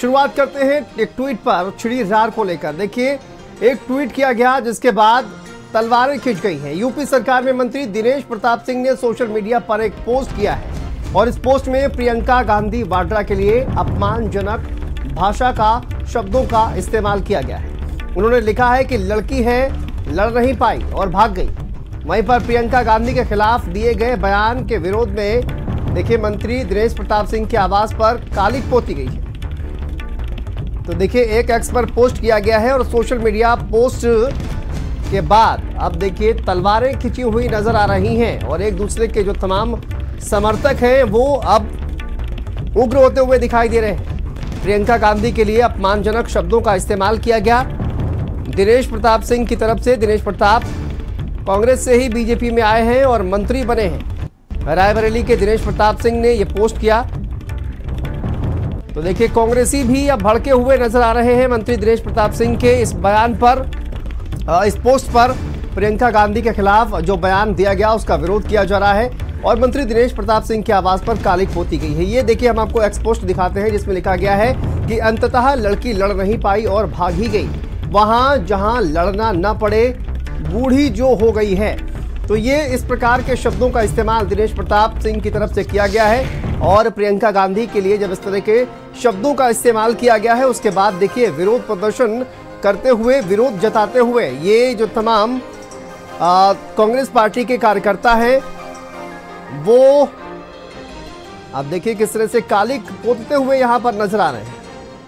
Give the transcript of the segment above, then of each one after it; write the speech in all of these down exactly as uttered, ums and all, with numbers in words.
शुरुआत करते हैं एक ट्वीट पर छिड़ी रार को लेकर। देखिए, एक ट्वीट किया गया जिसके बाद तलवारें खिंच गई हैं। यूपी सरकार में मंत्री दिनेश प्रताप सिंह ने सोशल मीडिया पर एक पोस्ट किया है और इस पोस्ट में प्रियंका गांधी वाड्रा के लिए अपमानजनक भाषा का, शब्दों का इस्तेमाल किया गया है। उन्होंने लिखा है कि लड़की है, लड़ नहीं पाई और भाग गई। वहीं पर प्रियंका गांधी के खिलाफ दिए गए बयान के विरोध में देखिए मंत्री दिनेश प्रताप सिंह के आवास पर कालिक पोती गई है। तो देखिए, एक एक्स पर पोस्ट किया गया है और सोशल मीडिया पोस्ट के बाद अब देखिए तलवारें खिंची हुई नजर आ रही हैं और एक दूसरे के जो तमाम समर्थक हैं वो अब उग्र होते हुए दिखाई दे रहे हैं। प्रियंका गांधी के लिए अपमानजनक शब्दों का इस्तेमाल किया गया दिनेश प्रताप सिंह की तरफ से। दिनेश प्रताप कांग्रेस से ही बीजेपी में आए हैं और मंत्री बने हैं। रायबरेली के दिनेश प्रताप सिंह ने यह पोस्ट किया। तो देखिए, कांग्रेसी भी अब भड़के हुए नजर आ रहे हैं मंत्री दिनेश प्रताप सिंह के इस बयान पर, इस पोस्ट पर। प्रियंका गांधी के खिलाफ जो बयान दिया गया उसका विरोध किया जा रहा है और मंत्री दिनेश प्रताप सिंह के आवास पर कालिक पोती गई है। ये देखिए, हम आपको एक्स पोस्ट दिखाते हैं जिसमें लिखा गया है कि अंततः लड़की लड़ नहीं पाई और भाग ही गई। वहां जहां लड़ना न पड़े, बूढ़ी जो हो गई है। तो ये इस प्रकार के शब्दों का इस्तेमाल दिनेश प्रताप सिंह की तरफ से किया गया है और प्रियंका गांधी के लिए जब इस तरह के शब्दों का इस्तेमाल किया गया है उसके बाद देखिए विरोध प्रदर्शन करते हुए, विरोध जताते हुए ये जो तमाम कांग्रेस पार्टी के कार्यकर्ता हैं वो आप देखिए किस तरह से कालिक पोतते हुए यहां पर नजर आ रहे हैं।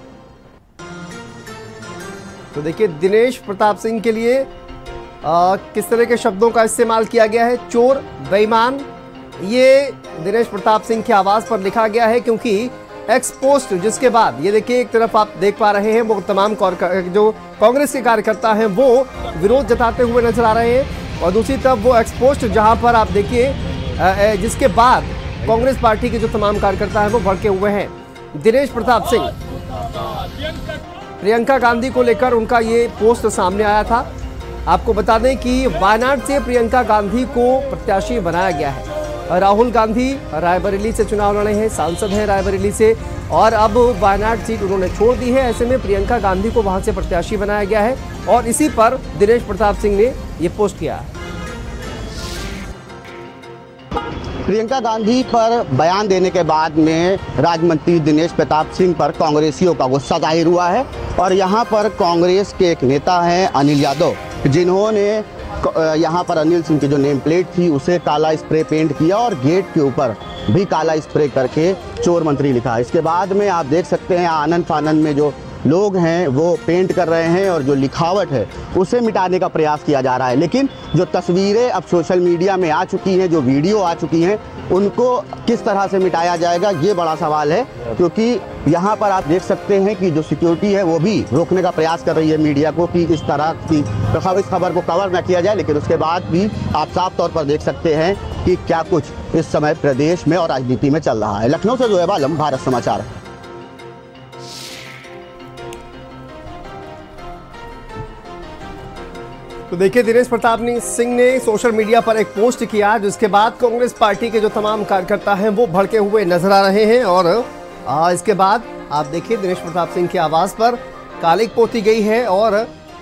तो देखिए, दिनेश प्रताप सिंह के लिए आ, किस तरह के शब्दों का इस्तेमाल किया गया है। चोर, बेईमान, ये दिनेश प्रताप सिंह के आवाज पर लिखा गया है क्योंकि एक्स पोस्ट जिसके बाद ये देखिए एक तरफ आप देख पा रहे हैं वो तमाम जो कांग्रेस के कार्यकर्ता हैं वो विरोध जताते हुए नजर आ रहे हैं और दूसरी तरफ वो एक्स पोस्ट जहां पर आप देखिए जिसके बाद कांग्रेस पार्टी के जो तमाम कार्यकर्ता हैं वो भड़के हुए हैं। दिनेश प्रताप सिंह, प्रियंका गांधी को लेकर उनका ये पोस्ट सामने आया था। आपको बता दें कि वायनाड से प्रियंका गांधी को प्रत्याशी बनाया गया है। राहुल गांधी रायबरेली से चुनाव लड़े हैं, सांसद हैं रायबरेली से और अब वायनाड सीट उन्होंने छोड़ दी है। ऐसे में प्रियंका गांधी को वहां से प्रत्याशी बनाया गया है और इसी पर दिनेश प्रताप सिंह ने ये पोस्ट किया है। प्रियंका गांधी पर बयान देने के बाद में राज्य मंत्री दिनेश प्रताप सिंह पर कांग्रेसियों का गुस्सा जाहिर हुआ है और यहां पर कांग्रेस के एक नेता हैं अनिल यादव, जिन्होंने यहाँ पर अनिल सिंह की जो नेम प्लेट थी उसे काला स्प्रे पेंट किया और गेट के ऊपर भी काला स्प्रे करके चोर मंत्री लिखा। इसके बाद में आप देख सकते हैं आनंद फानंद में जो लोग हैं वो पेंट कर रहे हैं और जो लिखावट है उसे मिटाने का प्रयास किया जा रहा है। लेकिन जो तस्वीरें अब सोशल मीडिया में आ चुकी हैं, जो वीडियो आ चुकी हैं, उनको किस तरह से मिटाया जाएगा ये बड़ा सवाल है, क्योंकि यहाँ पर आप देख सकते हैं कि जो सिक्योरिटी है वो भी रोकने का प्रयास कर रही है मीडिया को कि इस तरह की इस खबर को कवर न किया जाए। लेकिन उसके बाद भी आप साफ तौर पर देख सकते हैं कि क्या कुछ इस समय प्रदेश में और राजनीति में चल रहा है। लखनऊ से जोएब आलम, भारत समाचार। तो देखिए, दिनेश प्रताप सिंह ने सोशल मीडिया पर एक पोस्ट किया जिसके बाद कांग्रेस पार्टी के जो तमाम कार्यकर्ता हैं वो भड़के हुए नजर आ रहे हैं और आ, इसके बाद आप देखिए दिनेश प्रताप सिंह के आवास पर कालिक पोती गई है और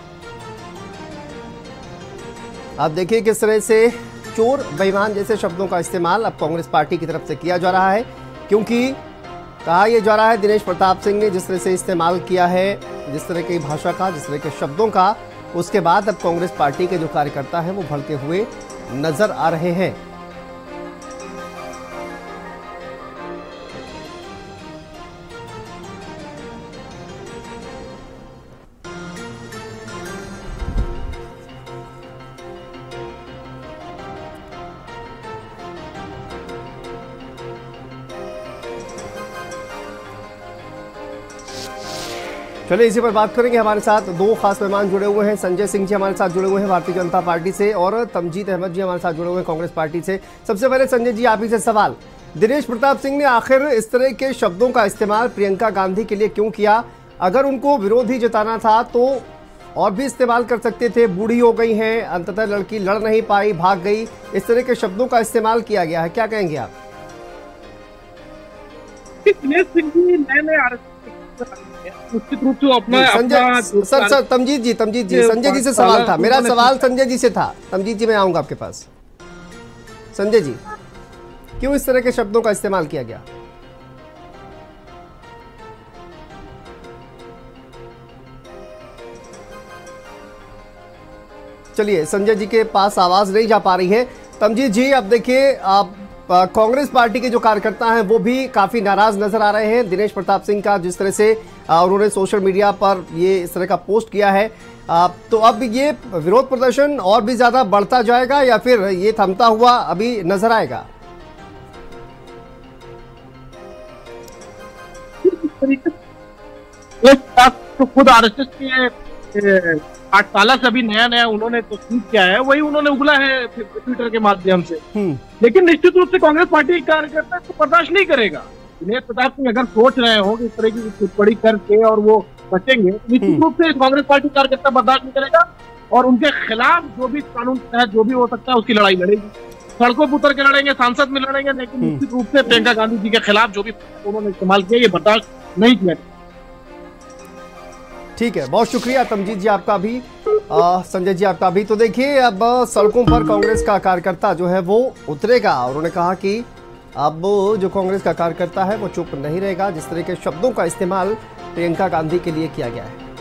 आप देखिए किस तरह से चोर, बेईमान जैसे शब्दों का इस्तेमाल अब कांग्रेस पार्टी की तरफ से किया जा रहा है, क्योंकि कहा यह जा रहा है दिनेश प्रताप सिंह ने जिस तरह से इस्तेमाल किया है, जिस तरह की भाषा का, जिस तरह के शब्दों का, उसके बाद अब कांग्रेस पार्टी के जो कार्यकर्ता हैं वो भड़के हुए नजर आ रहे हैं। चलिए इसी पर बात करेंगे। हमारे साथ दो खास मेहमान जुड़े हुए हैं। संजय सिंह जी हमारे साथ जुड़े हुए हैं भारतीय जनता पार्टी से और तमजीद अहमद जी हमारे साथ जुड़े हुए हैं कांग्रेस पार्टी से। सबसे पहले संजय जी, आप ही से सवाल, दिनेश प्रताप सिंह ने आखिर इस तरह के शब्दों का इस्तेमाल प्रियंका गांधी के लिए क्यों किया? अगर उनको विरोध ही जताना था तो और भी इस्तेमाल कर सकते थे। बूढ़ी हो गई हैं, अंततः लड़की लड़ नहीं पाई, भाग गई, इस तरह के शब्दों का इस्तेमाल किया गया है, क्या कहेंगे आप? दिनेश सिंह जी नए नए निश्चित रूप से वो अपना संजय अपना सर सर तमजीत जी तमजीत जी संजय जी से सवाल था, मेरा सवाल संजय जी से था। तमजीत जी मैं आऊंगा आपके पास। संजय जी, क्यों इस तरह के शब्दों का इस्तेमाल किया गया? चलिए, संजय जी के पास आवाज नहीं जा पा रही है। तमजीत जी, अब देखिए, आप कांग्रेस पार्टी के जो कार्यकर्ता हैं वो भी काफी नाराज नजर आ रहे हैं। दिनेश प्रताप सिंह का जिस तरह से उन्होंने सोशल मीडिया पर ये इस तरह का पोस्ट किया है, तो अब ये विरोध प्रदर्शन और भी ज्यादा बढ़ता जाएगा या फिर ये थमता हुआ अभी नजर आएगा? तो खुद आरएसएस के आठताला से अभी नया नया उन्होंने तो ट्वीट किया है, वही उन्होंने उगला है ट्विटर के माध्यम से। लेकिन निश्चित रूप से कांग्रेस पार्टी कार्यकर्ता इसको बर्दाश्त नहीं करेगा। दिनेश प्रताप सिंह अगर सोच रहे हो कि इस तरह की टिप्पणी करके और वो बचेंगे, निश्चित रूप से कांग्रेस पार्टी कार्यकर्ता बर्दाश्त नहीं करेगा और उनके खिलाफ जो भी कानून तहत जो भी हो सकता है उसकी लड़ाई लड़ेगी। सड़कों पर उतर के लड़ेंगे, सांसद में लड़ेंगे, लेकिन निश्चित रूप से प्रियंका गांधी जी के खिलाफ जो भी उन्होंने इस्तेमाल किया ये बर्दाश्त नहीं किया। ठीक है, बहुत शुक्रिया तमजीत जी आपका भी, आ, संजय जी आपका भी। तो देखिए, अब सड़कों पर कांग्रेस का कार्यकर्ता जो है वो उतरेगा। उन्होंने कहा कि अब जो कांग्रेस का कार्यकर्ता है वो चुप नहीं रहेगा, जिस तरह के शब्दों का इस्तेमाल प्रियंका गांधी के लिए किया गया है।